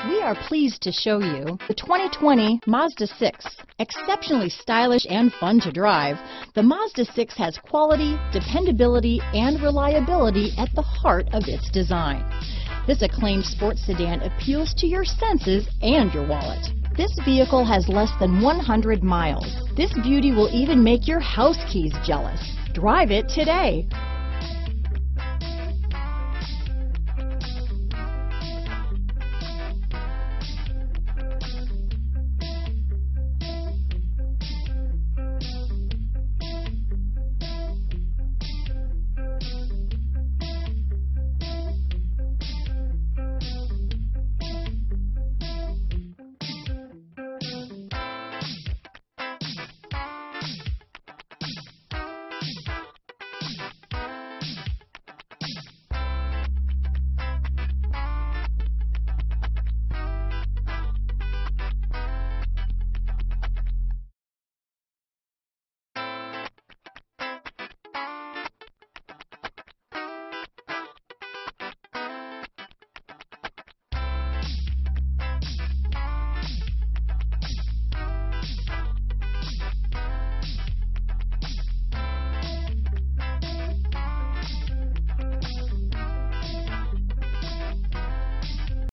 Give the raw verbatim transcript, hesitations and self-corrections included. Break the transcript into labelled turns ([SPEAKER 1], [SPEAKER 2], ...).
[SPEAKER 1] We are pleased to show you the twenty twenty Mazda six. Exceptionally stylish and fun to drive, the Mazda six has quality, dependability, and reliability at the heart of its design. This acclaimed sports sedan appeals to your senses and your wallet. This vehicle has less than one hundred miles. This beauty will even make your house keys jealous. Drive it today.